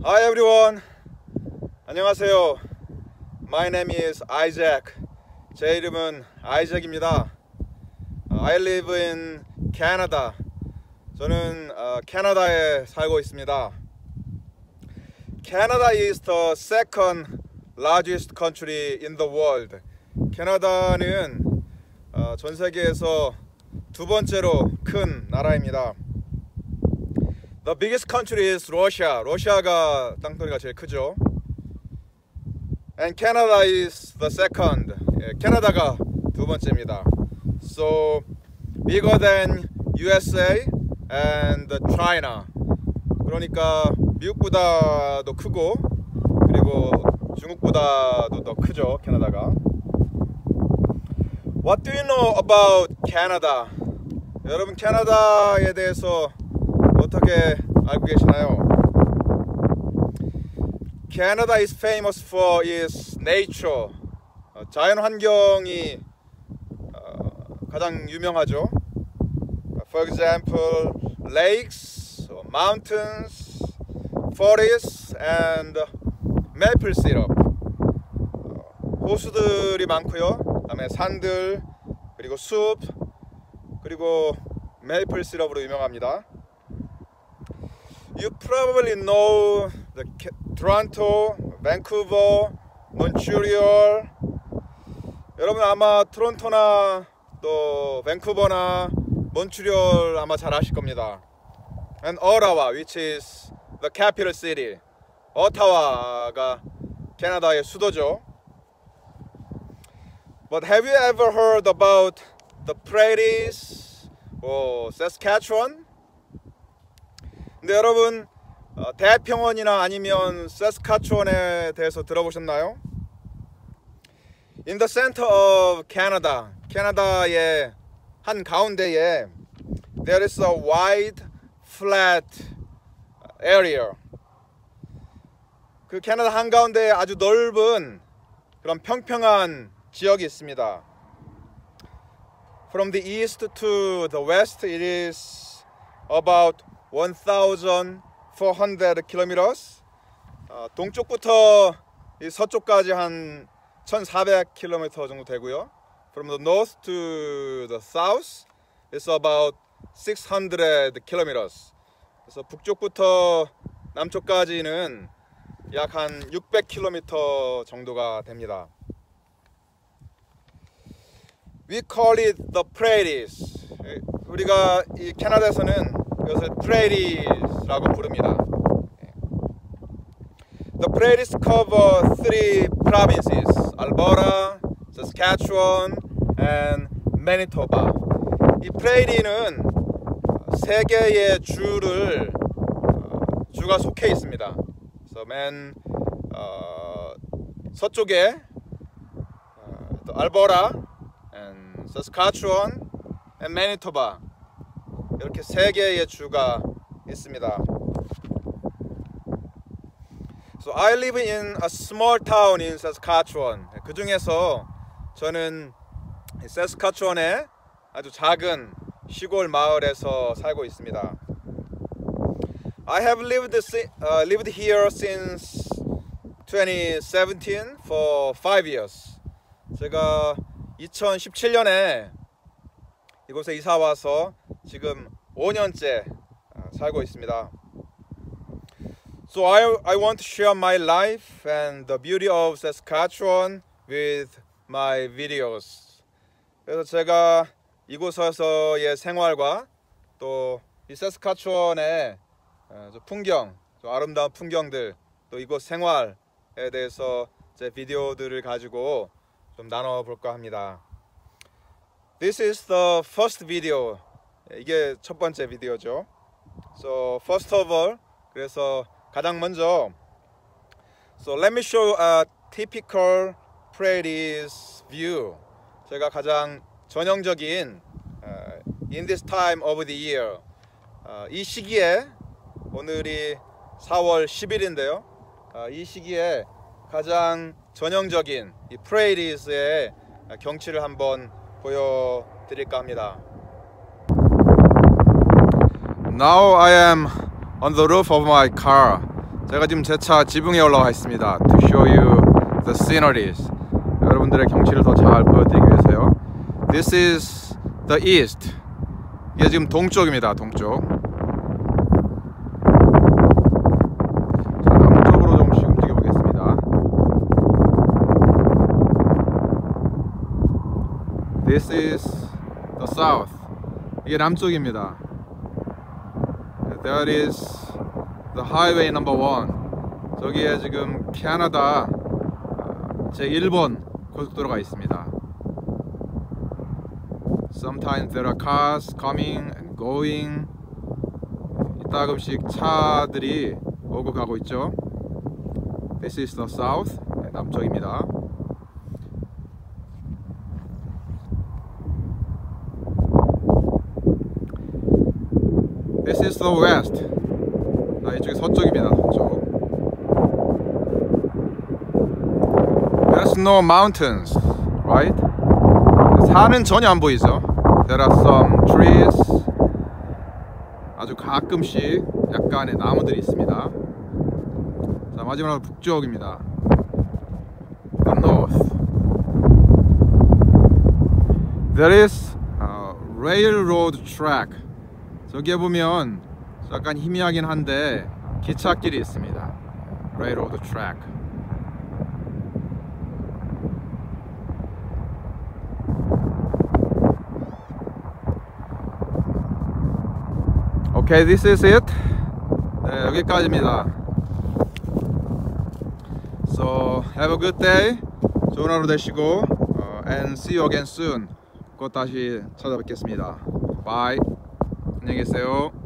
Hi everyone. 안녕하세요. My name is Isaac. 제 이름은 아이잭입니다. I live in Canada. 저는 캐나다에 살고 있습니다. Canada is the second largest country in the world. 캐나다는 전 세계에서 두 번째로 큰 나라입니다. The biggest country is Russia. 러시아가 땅덩이가 제일 크죠. And Canada is the second. 캐나다가 두 번째입니다. So bigger than USA and China. 그러니까 미국보다도 크고 그리고 중국보다도 더 크죠, 캐나다가. What do you know about Canada? 여러분 캐나다에 대해서 어떻게 알고 계시나요? Canada is famous for its nature. 자연 환경이 가장 유명하죠. For example, lakes, mountains, forests, and maple syrup. 호수들이 많고요. 그다음에 산들, 그리고 숲, 그리고 메이플 시럽으로 유명합니다. You probably know the Toronto, Vancouver, Montreal. 여러분 아마 토론토나 또 밴쿠버나 몬트리올 아마 잘 아실 겁니다. And Ottawa, which is the capital city. 오타와가 캐나다의 수도죠. But have you ever heard about the prairies or Saskatchewan? 근데 여러분 대평원이나 아니면 세스카츄원에 대해서 들어보셨나요? In the center of Canada, 캐나다의 한 가운데에 there is a wide, flat area. 그 캐나다 한가운데에 아주 넓은 그런 평평한 지역이 있습니다. From the east to the west, it is about 1,400 kilometers. 동쪽부터 이 서쪽까지 한 1,400km 정도 되고요. From the north to the south, it's about 600 kilometers. 그래서 북쪽부터 남쪽까지는 약 한 600km 정도가 됩니다. We call it the prairies. 우리가 이 캐나다에서는 이것을 prairies라고 부릅니다. The prairies cover three provinces: Alberta, Saskatchewan, and Manitoba. 이 prairie는 세 개의 주가 속해 있습니다. 그래서 맨 서쪽에 알버타, Saskatchewan, and Manitoba. 이렇게 세 개의 주가 있습니다. So I live in a small town in Saskatchewan. 그 중에서 저는 세스카츄원의 아주 작은 시골 마을에서 살고 있습니다. I have lived here since 2017 for 5 years. 제가 2017년에 이곳에 이사 와서 지금 5년째 살고 있습니다. So I want to share my life and the beauty of Saskatchewan with my videos. 그래서 제가 이곳에서의 생활과 또 이 세스카츄원의 풍경, 아름다운 풍경들, 또 이곳 생활에 대해서 제 비디오들을 가지고 좀 나눠볼까 합니다. This is the first video. 이게 첫 번째 비디오죠. So first of all, 그래서 가장 먼저, so let me show a typical prairies view. 제가 가장 전형적인 in this time of the year, 이 시기에, 오늘이 4월 10일인데요. 이 시기에 가장 전형적인 이 prairies의 경치를 한번 보여드릴까 합니다. Now I am on the roof of my car. 제가 지금 제 차 지붕에 올라와 있습니다. To show you the sceneries. 여러분들의 경치를 더 잘 보여드리기 위해서요. This is the east. 이게 지금 동쪽입니다. 동쪽. 자, 남쪽으로 조금씩 움직여 보겠습니다. This is the south. 이게 남쪽입니다. There is the highway number 1. 저기에 지금 캐나다 제1번 고속도로가 있습니다. Sometimes there are cars coming and going. 이따금씩 차들이 오고 가고 있죠. This is the south. 남쪽입니다. This is the west. 이쪽이 서쪽입니다. 서쪽. There's no mountains, right? 산은 전혀 안 보이죠. There are some trees. 아주 가끔씩 약간의 나무들이 있습니다. 자, 마지막으로 북쪽입니다. The north. There is a railroad track. 저기에 보면 약간 희미하긴 한데 기찻길이 있습니다. Railroad track. Okay, this is it. 네, 여기까지입니다. So, have a good day. 좋은 하루 되시고, and see you again soon. 곧 다시 찾아뵙겠습니다. Bye. 안녕히 계세요.